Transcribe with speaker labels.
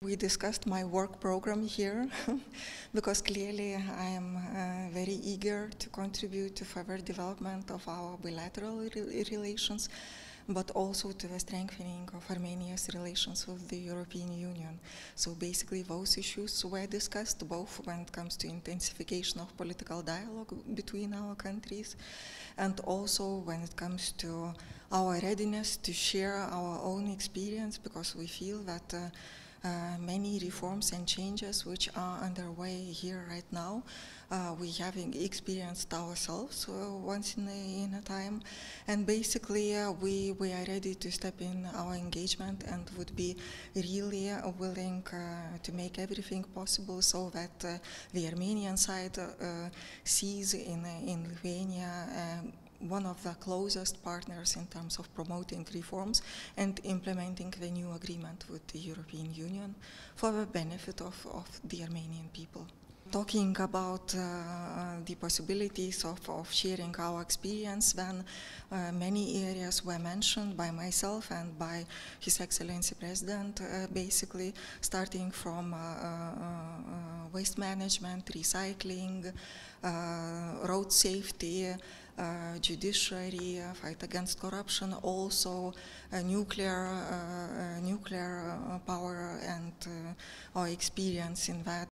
Speaker 1: We discussed my work program here because clearly I am very eager to contribute to further development of our bilateral relations, but also to the strengthening of Armenia's relations with the European Union. So basically those issues were discussed both when it comes to intensification of political dialogue between our countries and also when it comes to our readiness to share our own experience, because we feel that many reforms and changes which are underway here right now, we have experienced ourselves once in a time, and basically we are ready to step in our engagement and would be really willing to make everything possible so that the Armenian side sees in Lithuania one of the closest partners in terms of promoting reforms and implementing the new agreement with the European Union for the benefit of the Armenian people. Talking about the possibilities of sharing our experience, then many areas were mentioned by myself and by His Excellency President, basically starting from waste management, recycling, road safety, judiciary, fight against corruption, also nuclear power and our experience in that.